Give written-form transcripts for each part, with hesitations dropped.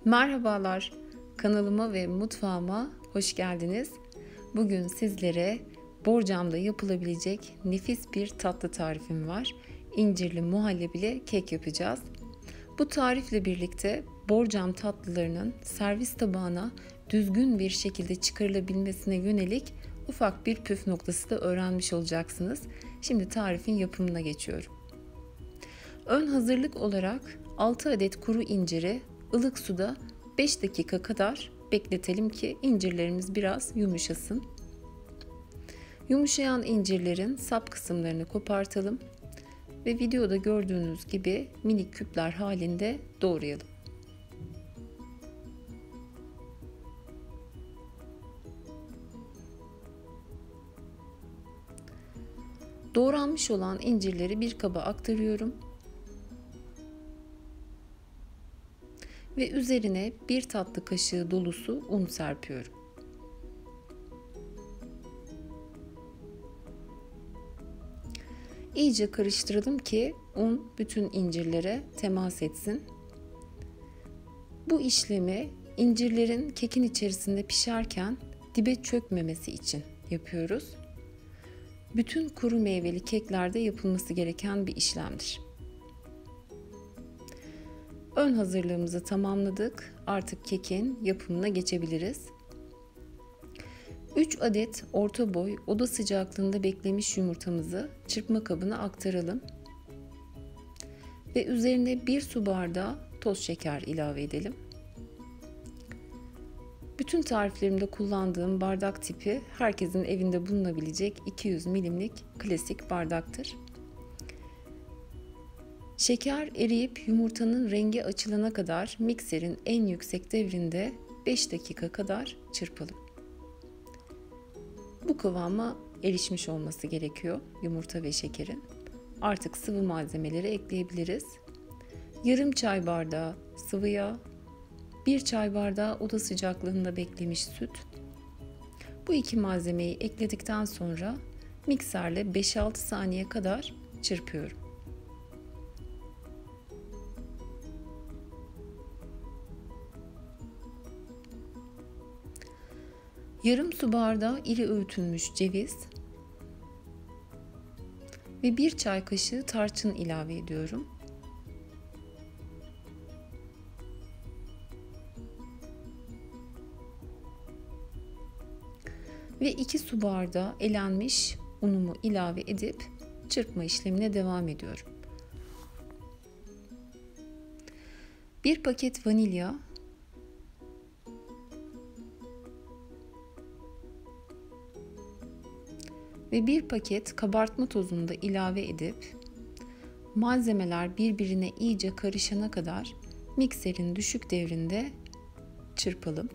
Merhabalar, kanalıma ve mutfağıma hoş geldiniz. Bugün sizlere borcamda yapılabilecek nefis bir tatlı tarifim var. İncirli muhallebili kek yapacağız. Bu tarifle birlikte borcam tatlılarının servis tabağına düzgün bir şekilde çıkarılabilmesine yönelik ufak bir püf noktası da öğrenmiş olacaksınız. Şimdi tarifin yapımına geçiyorum. Ön hazırlık olarak 6 adet kuru inciri ılık suda 5 dakika kadar bekletelim ki incirlerimiz biraz yumuşasın. Yumuşayan incirlerin sap kısımlarını kopartalım ve videoda gördüğünüz gibi minik küpler halinde doğrayalım. Doğranmış olan incirleri bir kaba aktarıyorum. Ve üzerine bir tatlı kaşığı dolusu un serpiyorum. İyice karıştıralım ki un bütün incirlere temas etsin. Bu işlemi incirlerin kekin içerisinde pişerken dibe çökmemesi için yapıyoruz. Bütün kuru meyveli keklerde yapılması gereken bir işlemdir. Ön hazırlığımızı tamamladık. Artık kekin yapımına geçebiliriz. 3 adet orta boy oda sıcaklığında beklemiş yumurtamızı çırpma kabına aktaralım. Ve üzerine 1 su bardağı toz şeker ilave edelim. Bütün tariflerimde kullandığım bardak tipi herkesin evinde bulunabilecek 200 milimlik klasik bardaktır. Şeker eriyip yumurtanın rengi açılana kadar mikserin en yüksek devrinde 5 dakika kadar çırpalım. Bu kıvama erişmiş olması gerekiyor yumurta ve şekerin. Artık sıvı malzemeleri ekleyebiliriz. Yarım çay bardağı sıvı yağ, 1 çay bardağı oda sıcaklığında beklemiş süt. Bu iki malzemeyi ekledikten sonra mikserle 5-6 saniye kadar çırpıyorum. Yarım su bardağı iri öğütülmüş ceviz ve 1 çay kaşığı tarçın ilave ediyorum. Ve 2 su bardağı elenmiş unumu ilave edip çırpma işlemine devam ediyorum. 1 paket vanilya, ve 1 paket kabartma tozunu da ilave edip malzemeler birbirine iyice karışana kadar mikserin düşük devrinde çırpalım.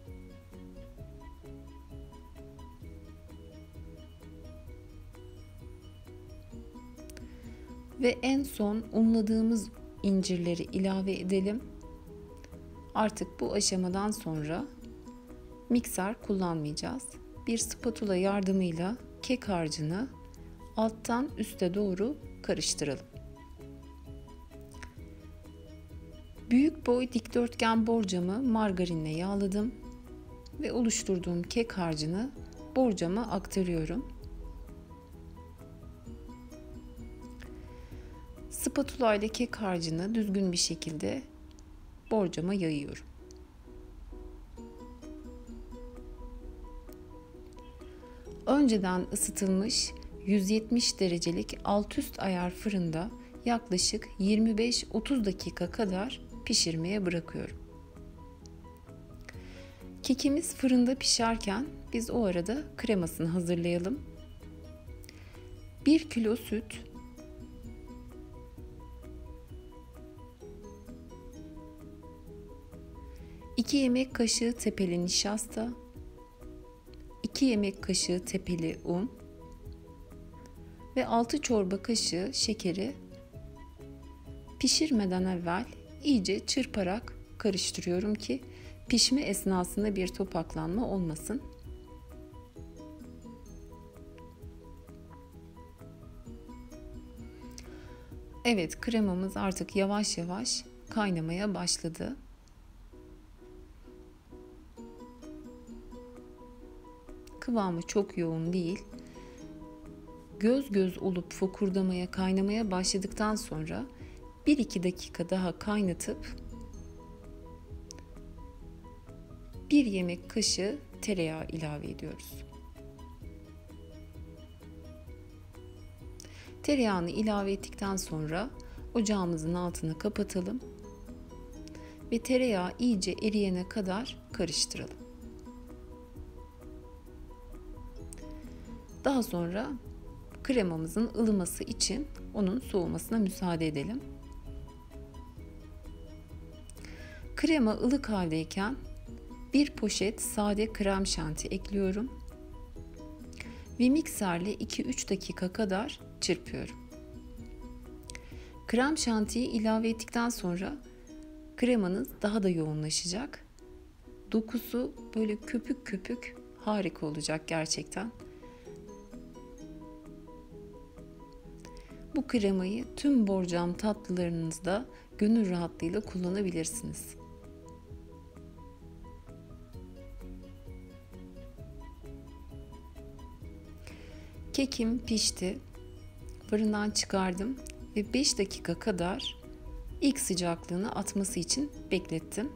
Ve en son unladığımız incirleri ilave edelim. Artık bu aşamadan sonra mikser kullanmayacağız. Bir spatula yardımıyla kek harcını alttan üste doğru karıştıralım. Büyük boy dikdörtgen borcamı margarinle yağladım ve oluşturduğum kek harcını borcama aktarıyorum. Spatula ile kek harcını düzgün bir şekilde borcama yayıyorum. Önceden ısıtılmış 170 derecelik alt üst ayar fırında yaklaşık 25-30 dakika kadar pişirmeye bırakıyorum. Kekimiz fırında pişerken biz o arada kremasını hazırlayalım. 1 kilo süt, 2 yemek kaşığı tepeli nişasta, 2 yemek kaşığı tepeli un ve 6 çorba kaşığı şekeri pişirmeden evvel iyice çırparak karıştırıyorum ki pişme esnasında bir topaklanma olmasın. Evet, kremamız artık yavaş yavaş kaynamaya başladı. Kıvamı çok yoğun değil. Göz göz olup fokurdamaya, kaynamaya başladıktan sonra 1-2 dakika daha kaynatıp 1 yemek kaşığı tereyağı ilave ediyoruz. Tereyağını ilave ettikten sonra ocağımızın altını kapatalım ve tereyağı iyice eriyene kadar karıştıralım. Daha sonra kremamızın ılıması için onun soğumasına müsaade edelim. Krema ılık haldeyken 1 poşet sade krem şanti ekliyorum ve mikserle 2-3 dakika kadar çırpıyorum. Krem şantiyi ilave ettikten sonra kremanız daha da yoğunlaşacak. Dokusu böyle köpük köpük harika olacak gerçekten. Bu kremayı tüm borcam tatlılarınızda gönül rahatlığıyla kullanabilirsiniz. Kekim pişti. Fırından çıkardım ve 5 dakika kadar ilk sıcaklığını atması için beklettim.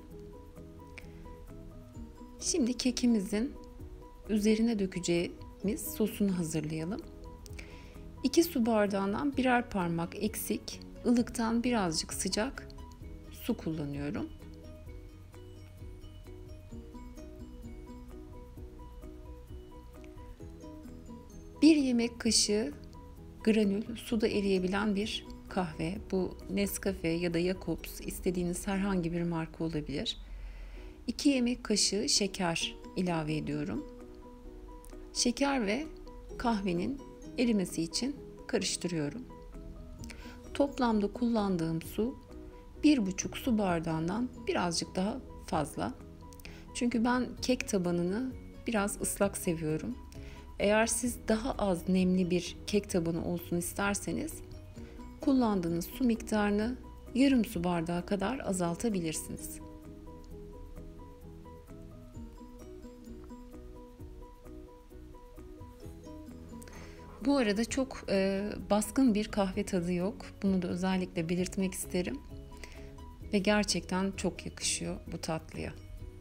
Şimdi kekimizin üzerine dökeceğimiz sosunu hazırlayalım. 2 su bardağından birer parmak eksik, ılıktan birazcık sıcak su kullanıyorum. Bir yemek kaşığı granül suda eriyebilen bir kahve. Bu Nescafe ya da Jacobs, istediğiniz herhangi bir marka olabilir. 2 yemek kaşığı şeker ilave ediyorum. Şeker ve kahvenin erimesi için karıştırıyorum. Toplamda kullandığım su 1,5 su bardağından birazcık daha fazla. Çünkü ben kek tabanını biraz ıslak seviyorum. Eğer siz daha az nemli bir kek tabanı olsun isterseniz kullandığınız su miktarını yarım su bardağı kadar azaltabilirsiniz. Bu arada çok baskın bir kahve tadı yok. Bunu da özellikle belirtmek isterim. Ve gerçekten çok yakışıyor bu tatlıya.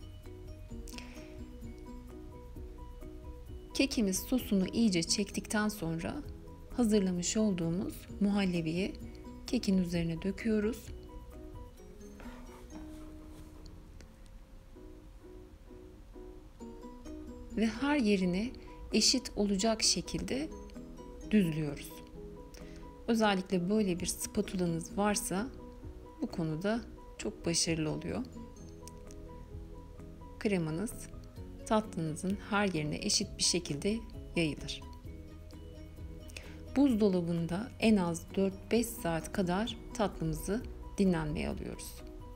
Kekimiz sosunu iyice çektikten sonra hazırlamış olduğumuz muhallebiyi kekin üzerine döküyoruz. Ve her yerine eşit olacak şekilde düzlüyoruz. Özellikle böyle bir spatulanız varsa bu konuda çok başarılı oluyor. Kremanız tatlınızın her yerine eşit bir şekilde yayılır. Buzdolabında en az 4-5 saat kadar tatlımızı dinlenmeye alıyoruz.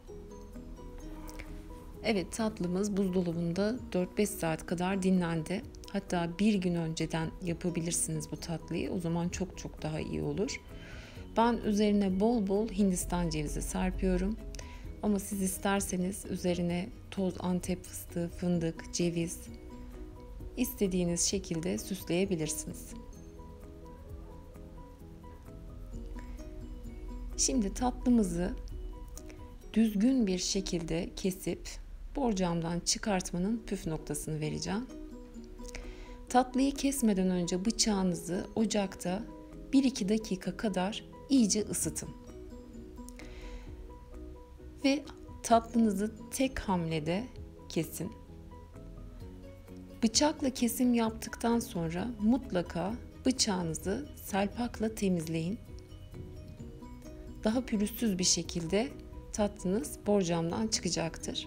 Evet, tatlımız buzdolabında 4-5 saat kadar dinlendi. Hatta bir gün önceden yapabilirsiniz bu tatlıyı. O zaman çok çok daha iyi olur. Ben üzerine bol bol Hindistan cevizi serpiyorum. Ama siz isterseniz üzerine toz Antep fıstığı, fındık, ceviz istediğiniz şekilde süsleyebilirsiniz. Şimdi tatlımızı düzgün bir şekilde kesip borcamdan çıkartmanın püf noktasını vereceğim. Tatlıyı kesmeden önce bıçağınızı ocakta 1-2 dakika kadar iyice ısıtın. Ve tatlınızı tek hamlede kesin. Bıçakla kesim yaptıktan sonra mutlaka bıçağınızı selpakla temizleyin. Daha pürüzsüz bir şekilde tatlınız borcamdan çıkacaktır.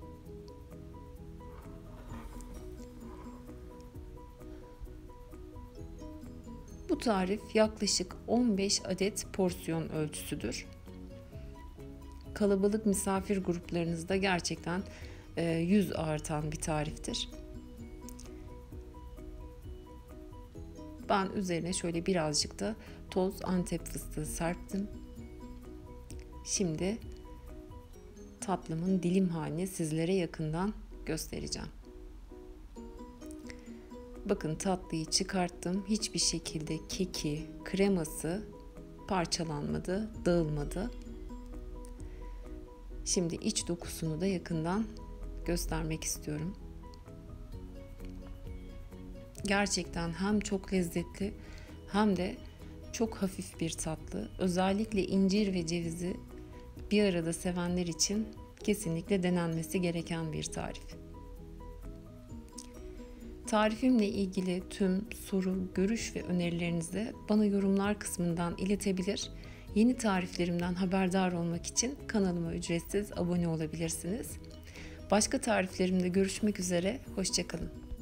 Bu tarif yaklaşık 15 adet porsiyon ölçüsüdür. Kalabalık misafir gruplarınızda gerçekten yüz artan bir tariftir. Ben üzerine şöyle birazcık da toz Antep fıstığı serptim. Şimdi tatlımın dilim halini sizlere yakından göstereceğim. Bakın tatlıyı çıkarttım. Hiçbir şekilde keki, kreması parçalanmadı, dağılmadı. Şimdi iç dokusunu da yakından göstermek istiyorum. Gerçekten hem çok lezzetli hem de çok hafif bir tatlı. Özellikle incir ve cevizi bir arada sevenler için kesinlikle denenmesi gereken bir tarif. Tarifimle ilgili tüm soru, görüş ve önerilerinizi bana yorumlar kısmından iletebilir. Yeni tariflerimden haberdar olmak için kanalıma ücretsiz abone olabilirsiniz. Başka tariflerimde görüşmek üzere, hoşça kalın.